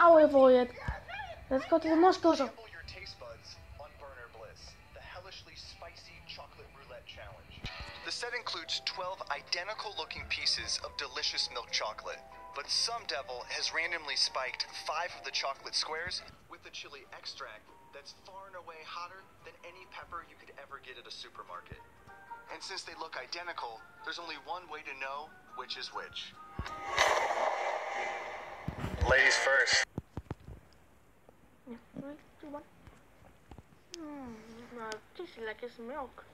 I'll avoid it. Let's go to the Moscow shop. Sample your taste buds on Burner Bliss, the Hellishly Spicy Chocolate Roulette Challenge. The set includes 12 identical-looking pieces of delicious milk chocolate, but some devil has randomly spiked 5 of the chocolate squares with the chili extract that's far and away hotter than any pepper you could ever get at a supermarket. And since they look identical, there's only one way to know which is which. Ladies first. Yeah, 3, 2, 1. Tastes like it's milk.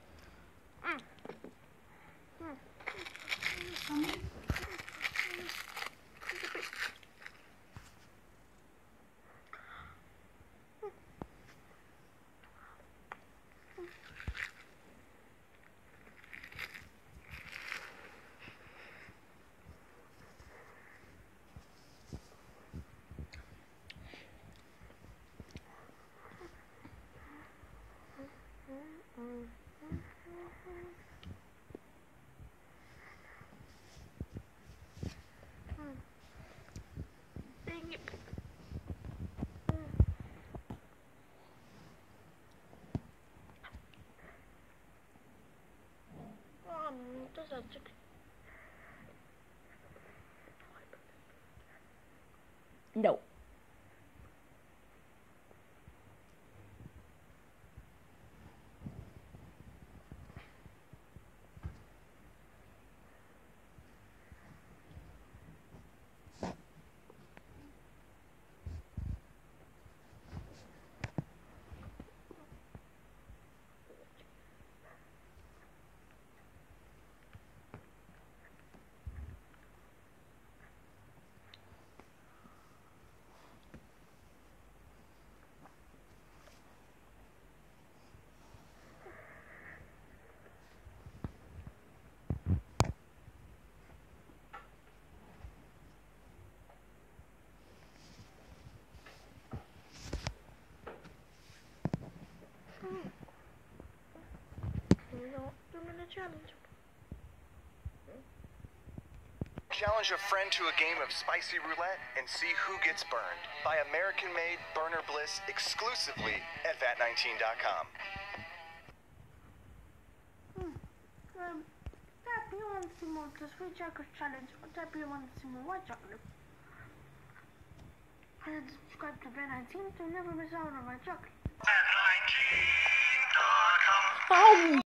Dang it. Does that chicken? No. Challenge. Challenge a friend to a game of spicy roulette and see who gets burned. By American-made Burner Bliss exclusively at vat19.com. Tap you want to see more of the sweet chocolate challenge, or tap you want to see more white chocolate. And subscribe to vat19 to never miss out on my chocolate. vat19.com.